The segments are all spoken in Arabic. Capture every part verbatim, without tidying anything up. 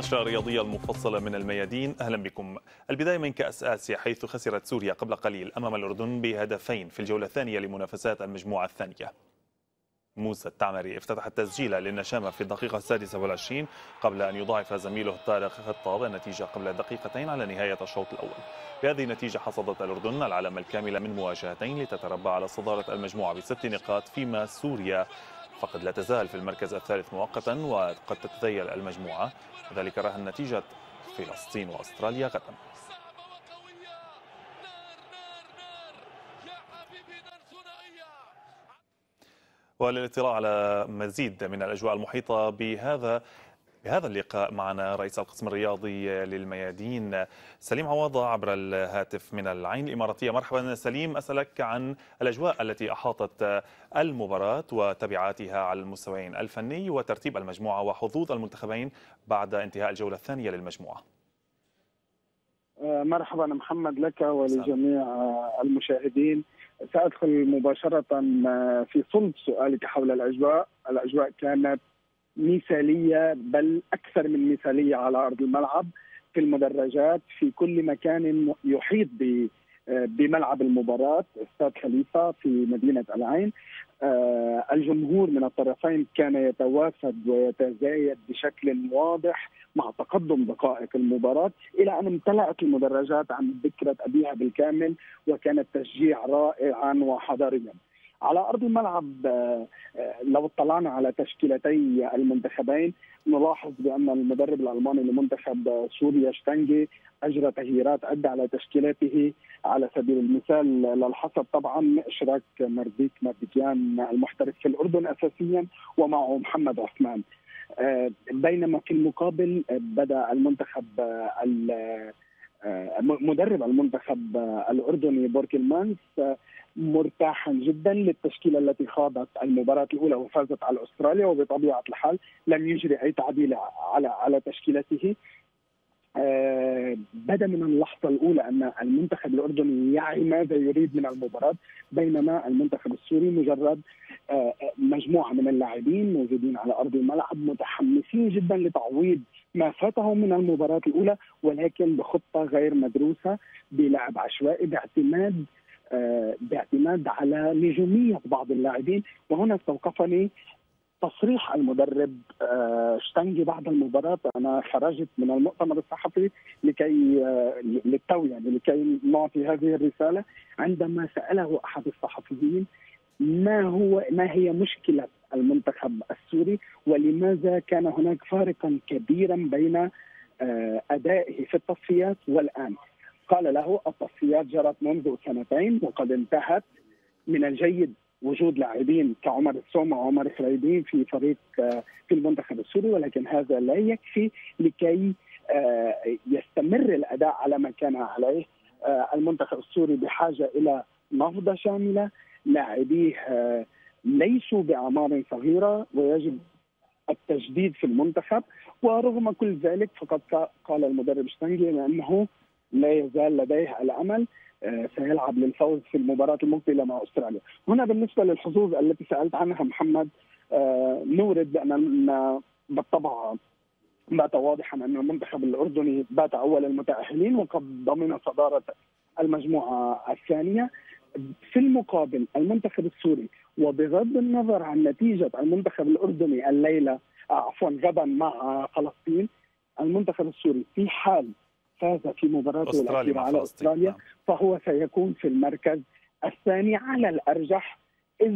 النشرة الرياضية المفصلة من الميادين، أهلا بكم. البداية من كأس آسيا، حيث خسرت سوريا قبل قليل أمام الأردن بهدفين في الجولة الثانية لمنافسات المجموعة الثانية. موسى التعمري افتتح التسجيل للنشامة في الدقيقة السادسة والعشرين قبل أن يضاعف زميله طارق خطاب النتيجة قبل دقيقتين على نهاية الشوط الأول. بهذه النتيجة حصدت الأردن العلامة الكاملة من مواجهتين لتتربع على صدارة المجموعة بست نقاط، فيما سوريا فقد لا تزال في المركز الثالث مؤقتا وقد تتذيل المجموعة، وذلك رهن نتيجة فلسطين وأستراليا غدا. وللاطلاع على مزيد من الأجواء المحيطة بهذا بهذا اللقاء معنا رئيس القسم الرياضي للميادين سليم عواضة عبر الهاتف من العين الإماراتية. مرحبا سليم، أسألك عن الأجواء التي أحاطت المباراة وتبعاتها على المستويين الفني وترتيب المجموعة وحظوظ المنتخبين بعد انتهاء الجولة الثانية للمجموعة. مرحبا محمد لك ولجميع المشاهدين. سأدخل مباشرة في صلب سؤالك حول الأجواء. الأجواء كانت مثالية، بل أكثر من مثالية على أرض الملعب، في المدرجات، في كل مكان يحيط بملعب المباراة، استاد خليفة في مدينة العين. الجمهور من الطرفين كان يتوافد ويتزايد بشكل واضح مع تقدم دقائق المباراة، إلى أن امتلأت المدرجات عن ذكرى أبيها بالكامل، وكان التشجيع رائعا وحضاريا. على أرض الملعب لو اطلعنا على تشكيلتي المنتخبين نلاحظ بأن المدرب الألماني لمنتخب سوريا شتانجي أجرى تغييرات عدة على تشكيلاته. على سبيل المثال للحصر طبعا إشراك مرديك مرديكيان المحترف في الأردن أساسيا، ومعه محمد عثمان. بينما في المقابل بدأ المنتخب مدرب المنتخب الأردني بوركلمانس مرتاحا جدا للتشكيلة التي خاضت المباراة الأولى وفازت على أستراليا، وبطبيعة الحال لم يجري أي تعديل على على تشكيلته. آه بدا من اللحظة الأولى أن المنتخب الأردني يعي ماذا يريد من المباراة، بينما المنتخب السوري مجرد آه مجموعة من اللاعبين موجودين على أرض الملعب متحمسين جدا لتعويض ما فاتهم من المباراة الأولى، ولكن بخطة غير مدروسة، بلعب عشوائي، باعتماد آه باعتماد على نجومية بعض اللاعبين. وهنا استوقفني تصريح المدرب شتانجي بعد المباراة. أنا خرجت من المؤتمر الصحفي لكي للتو يعني لكي نعطي هذه الرسالة، عندما سأله أحد الصحفيين ما هو ما هي مشكلة المنتخب السوري ولماذا كان هناك فارقا كبيرا بين أدائه في التصفيات والآن. قال له التصفيات جرت منذ سنتين وقد انتهت. من الجيد وجود لاعبين كعمر السومة وعمر خليدين في فريق في المنتخب السوري، ولكن هذا لا يكفي لكي يستمر الأداء على ما كان عليه. المنتخب السوري بحاجة إلى نهضة شاملة، لاعبيه ليسوا بأعمار صغيرة ويجب التجديد في المنتخب. ورغم كل ذلك فقد قال المدرب شتانجي أنه لا يزال لديه الأمل، سيلعب للفوز في المباراة المقبلة مع أستراليا. هنا بالنسبة للحظوظ التي سألت عنها محمد، نورد بأن بالطبع بات واضحا أن المنتخب الأردني بات أول المتأهلين وقد ضمن صدارة المجموعة الثانية. في المقابل المنتخب السوري، وبغض النظر عن نتيجة المنتخب الأردني الليلة عفوا غدا مع فلسطين، المنتخب السوري في حال فاز في مباراته الأخيرة على أستراليا فهو سيكون في المركز الثاني على الأرجح، إذ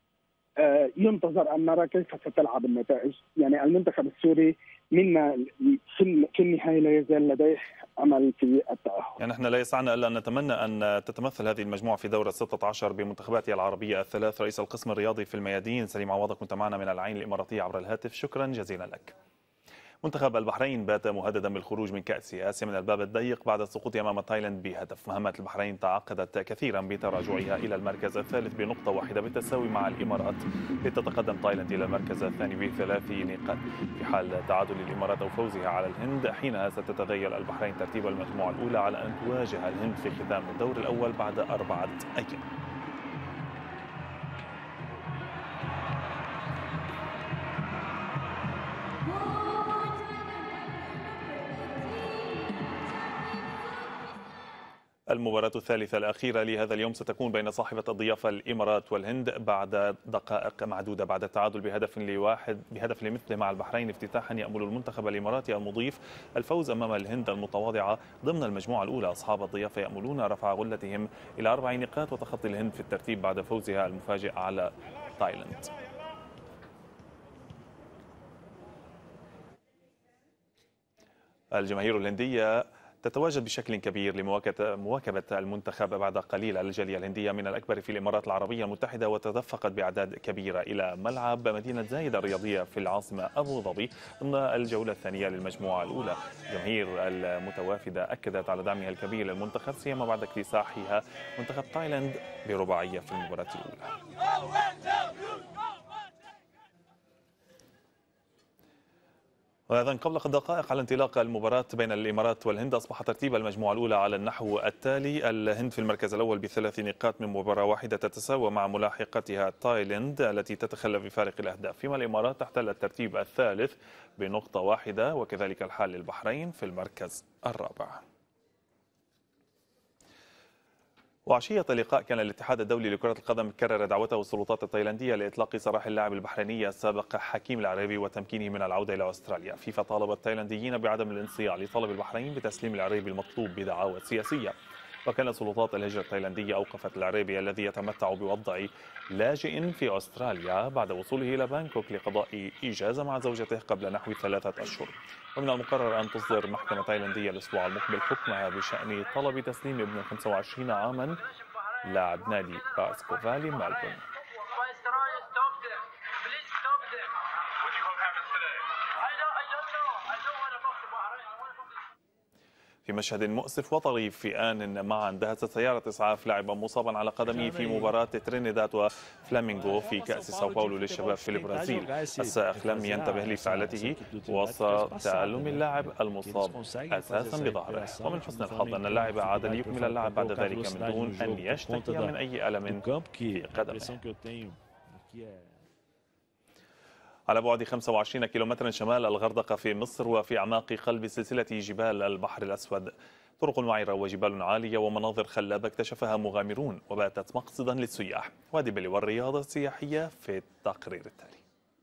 ينتظر أن نرى كيف ستلعب النتائج. يعني المنتخب السوري منا في النهاية لا يزال لديه أمل في التأهل. يعني احنا لا يسعنا إلا أن نتمنى أن تتمثل هذه المجموعة في دورة ستة عشر بمنتخباتها العربية الثلاث. رئيس القسم الرياضي في الميادين سليم عواضة كنت معنا من العين الإماراتية عبر الهاتف، شكرا جزيلا لك. منتخب البحرين بات مهددا بالخروج من كأس آسيا من الباب الضيق بعد السقوط أمام تايلاند بهدف. مهمة البحرين تعقدت كثيرا بتراجعها إلى المركز الثالث بنقطة واحدة بالتساوي مع الإمارات، لتتقدم تايلاند إلى المركز الثاني بثلاث نقاط. في حال تعادل الإمارات أو فوزها على الهند حينها ستتغير البحرين ترتيب المجموعة الأولى على أن تواجه الهند في ختام الدور الأول بعد أربعة أيام. المباراة الثالثة الأخيرة لهذا اليوم ستكون بين صاحبة الضيافة الإمارات والهند بعد دقائق معدودة بعد التعادل بهدف لواحد بهدف لمثله مع البحرين. افتتاحا يأمل المنتخب الإماراتي المضيف الفوز أمام الهند المتواضعة ضمن المجموعة الأولى. أصحاب الضيافة يأملون رفع غلتهم إلى أربع نقاط وتخطي الهند في الترتيب بعد فوزها المفاجئ على تايلاند. الجماهير الهندية تتواجد بشكل كبير لمواكبة المنتخب بعد قليل. الجالية الهندية من الأكبر في الإمارات العربية المتحدة وتدفقت بأعداد كبيرة إلى ملعب مدينة زايد الرياضية في العاصمة أبو ظبي ضمن الجولة الثانية للمجموعة الأولى. الجماهير المتوافدة أكدت على دعمها الكبير للمنتخب سيما بعد اكتساحها منتخب تايلاند برباعية في المباراة الأولى. وإذن قبل دقائق على انطلاق المباراة بين الإمارات والهند أصبح ترتيب المجموعة الأولى على النحو التالي: الهند في المركز الأول بثلاث نقاط من مباراة واحدة تتساوى مع ملاحقتها تايلاند التي تتخلى بفارق الأهداف، فيما الإمارات تحتل الترتيب الثالث بنقطة واحدة، وكذلك الحال للبحرين في المركز الرابع. وعشية اللقاء كان الاتحاد الدولي لكرة القدم كرر دعوته السلطات التايلاندية لإطلاق سراح اللاعب البحريني السابق حكيم العريبي وتمكينه من العودة إلى أستراليا. فيفا طالب التايلانديين بعدم الانصياع لطلب البحرين بتسليم العريبي المطلوب بدعاوى سياسية. وكانت سلطات الهجرة التايلاندية أوقفت العريبي الذي يتمتع بوضع لاجئ في أستراليا بعد وصوله إلى بانكوك لقضاء إجازة مع زوجته قبل نحو ثلاثة أشهر. ومن المقرر أن تصدر محكمة تايلاندية الأسبوع المقبل حكمها بشأن طلب تسليم ابن خمسة وعشرين عاما لاعب نادي باسكو فالي ملبورن. في مشهد مؤسف وطريف في آن معا دهست سيارة إسعاف لاعبا مصابا على قدمه في مباراة ترينيداد وفلامينغو في كأس ساو باولو للشباب في البرازيل. السائق لم ينتبه لفعلته وسط تألم اللاعب المصاب أساسا بظهره. ومن حسن الحظ أن اللاعب عاد ليكمل اللعب بعد ذلك من دون أن يشتكي من أي ألم في قدمه. على بعد خمسة وعشرين كيلومترا شمال الغردقة في مصر وفي أعماق قلب سلسلة جبال البحر الأسود طرق وعرة وجبال عالية ومناظر خلابة اكتشفها مغامرون وباتت مقصدا للسياح. وادي بلي والرياضة السياحية في التقرير التالي.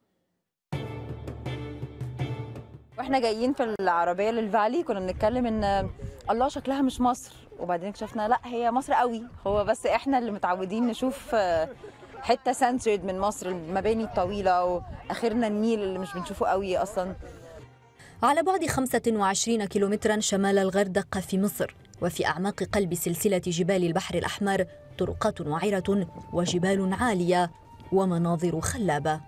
واحنا جايين في العربية للفالي كنا بنتكلم ان الله شكلها مش مصر، وبعدين اكتشفنا لا هي مصر قوي، هو بس احنا اللي متعودين نشوف حته سنترد من مصر، المباني الطويله واخرنا النيل اللي مش بنشوفه قوي اصلا. على بعد خمسة وعشرين كيلومترا شمال الغردقه في مصر وفي اعماق قلب سلسله جبال البحر الاحمر طرقات وعره وجبال عاليه ومناظر خلابه.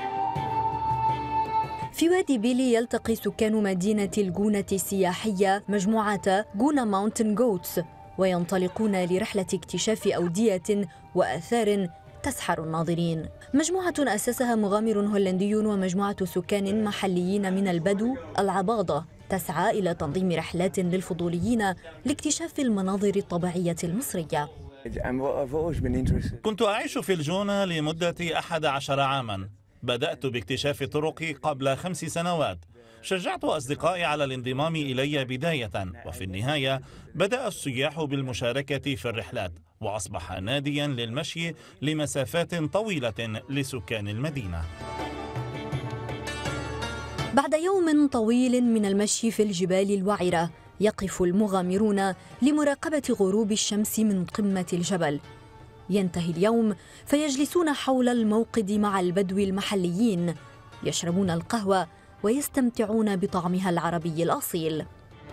في وادي بيلي يلتقي سكان مدينه الجونه السياحيه مجموعه جونا ماونتن جوتس وينطلقون لرحله اكتشاف اوديه واثار تسحر الناظرين. مجموعة أسسها مغامر هولندي ومجموعة سكان محليين من البدو العباضة تسعى إلى تنظيم رحلات للفضوليين لاكتشاف المناظر الطبيعية المصرية. كنت أعيش في الجونة لمدة أحد عشر عاما. بدأت باكتشاف طرقي قبل خمس سنوات. شجعت أصدقائي على الانضمام إلي بداية، وفي النهاية بدأ السياح بالمشاركة في الرحلات وأصبح ناديا للمشي لمسافات طويلة لسكان المدينة. بعد يوم طويل من المشي في الجبال الوعرة يقف المغامرون لمراقبة غروب الشمس من قمة الجبل. ينتهي اليوم فيجلسون حول الموقد مع البدو المحليين يشربون القهوة ويستمتعون بطعمها العربي الأصيل.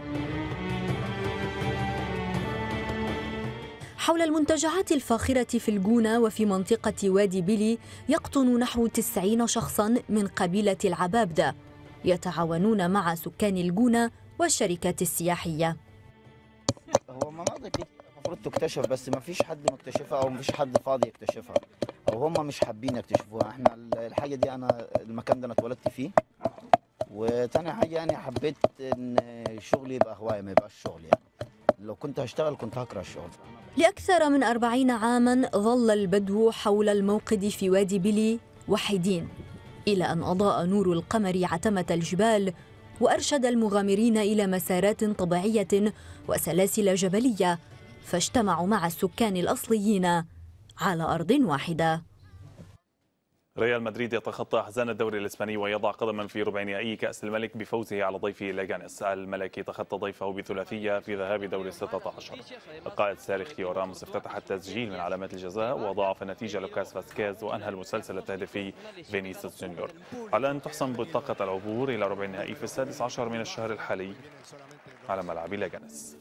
حول المنتجعات الفاخرة في الجونة وفي منطقة وادي بيلي يقطن نحو تسعين شخصاً من قبيلة العبابدة يتعاونون مع سكان الجونة والشركات السياحية. هو مناطق المفروض تكتشف بس ما فيش حد مكتشفها أو ما فيش حد فاضي يكتشفها أو هم مش حابين يكتشفوها. احنا الحاجة دي أنا المكان ده أنا اتولدت فيه، وتاني حاجة يعني حبيت إن شغلي يبقى هواية ما يبقاش شغل. يعني لو كنت هشتغل كنت هكره الشغل. لأكثر من أربعين عاماً ظل البدو حول الموقد في وادي بيلي وحيدين إلى أن أضاء نور القمر عتمة الجبال وأرشد المغامرين إلى مسارات طبيعية وسلاسل جبلية فاجتمعوا مع السكان الأصليين على أرض واحدة. ريال مدريد يتخطى أحزان الدوري الإسباني ويضع قدما في ربع نهائي كأس الملك بفوزه على ضيفه لاغانيس. الملكي تخطى ضيفه بثلاثية في ذهاب دوري الستة عشر. القائد سيرخيو راموس افتتح التسجيل من علامات الجزاء وضاعف النتيجة لوكاس فاسكيز وأنهى المسلسل التهديفي فينيسيوس جونيور. على أن تحسم بطاقة العبور إلى ربع النهائي في السادس عشر من الشهر الحالي على ملعب لاغانيس.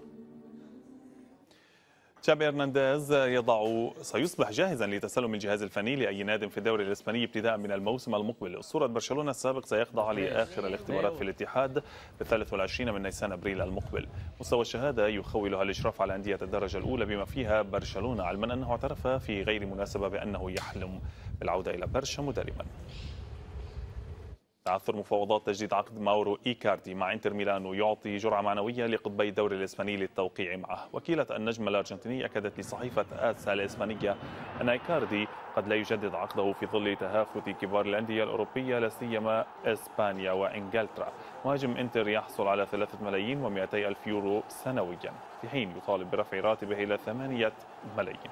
تشابي هرنانديز يضع سيصبح جاهزا لتسلم الجهاز الفني لأي ناد في الدوري الإسباني ابتداء من الموسم المقبل. أسطورة برشلونة السابق سيخضع لآخر الاختبارات في الاتحاد بالثالث والعشرين من نيسان أبريل المقبل. مستوى الشهادة يخولها الإشراف على أندية الدرجة الأولى بما فيها برشلونة، علما أنه اعترف في غير مناسبة بأنه يحلم بالعودة إلى برشا مدربا. تعثر مفاوضات تجديد عقد ماورو إيكاردي مع انتر ميلانو يعطي جرعة معنوية لقطبي الدوري الإسباني للتوقيع معه. وكيلة النجم الأرجنتيني أكدت لصحيفة آس الإسبانية أن إيكاردي قد لا يجدد عقده في ظل تهافت كبار الأندية الأوروبية لا سيما إسبانيا وإنجلترا. مهاجم انتر يحصل على ثلاثة ملايين ومئتي ألف يورو سنويا، في حين يطالب برفع راتبه إلى ثمانية ملايين.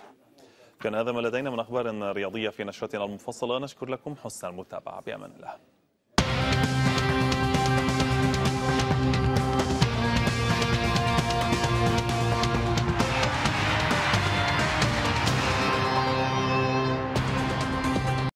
كان هذا ما لدينا من أخبار رياضية في نشرتنا المفصلة. نشكر لكم حسن المتابعة، بأمان الله.